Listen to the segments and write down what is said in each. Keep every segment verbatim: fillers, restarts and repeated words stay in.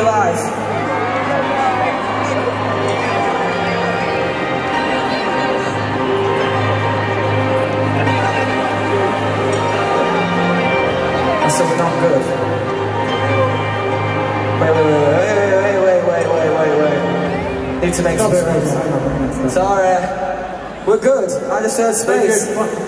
you live. And so we're not good. Wait, wait, wait, wait, wait, wait, wait, wait, wait, wait. Need to make some space. Sorry. We're good. I just heard space.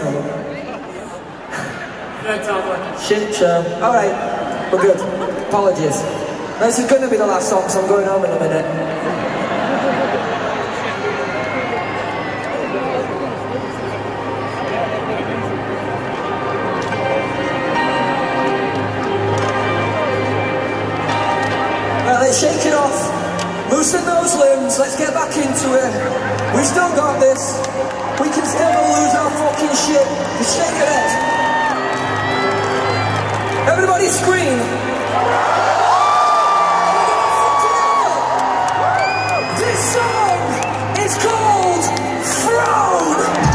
Shit show. Alright. We're good. Apologies. This is going to be the last song, so I'm going home in a minute. Right, let's shake it off. Loosen those limbs. Let's get back into it. We still got this. We can still lose our fucking shit. Just shake your head. Everybody scream. This song is called Throne.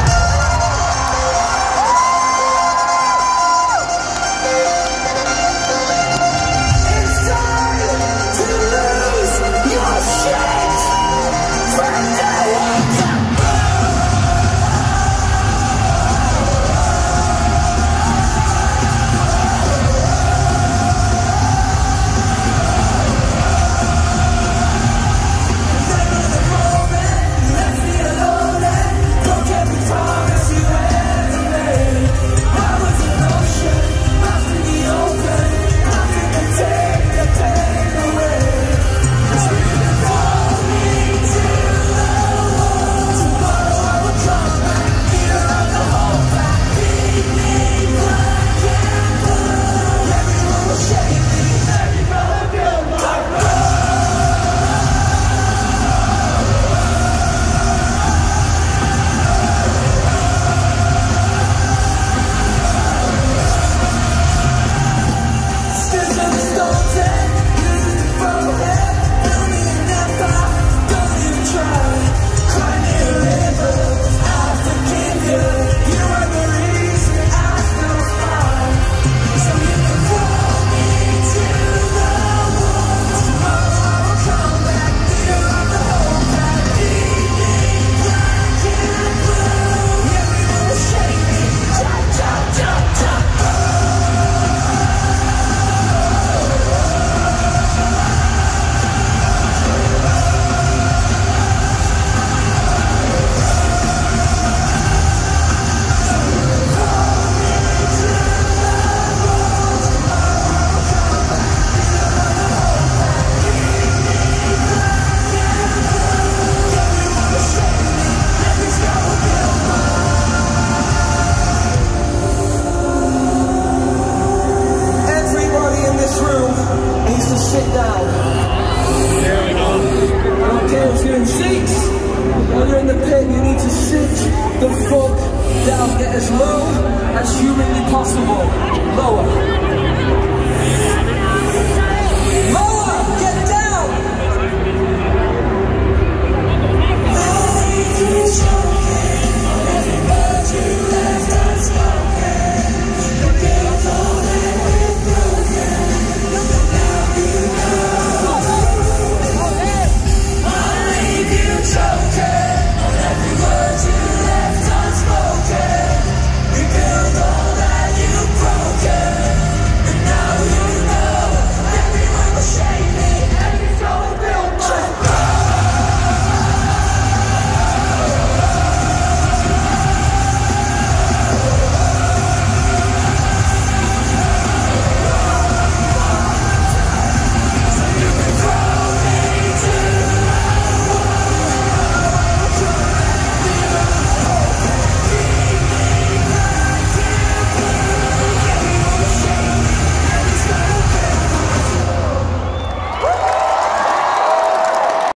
It's time to lose your shit from now on. Down, get as low as humanly possible. Lower.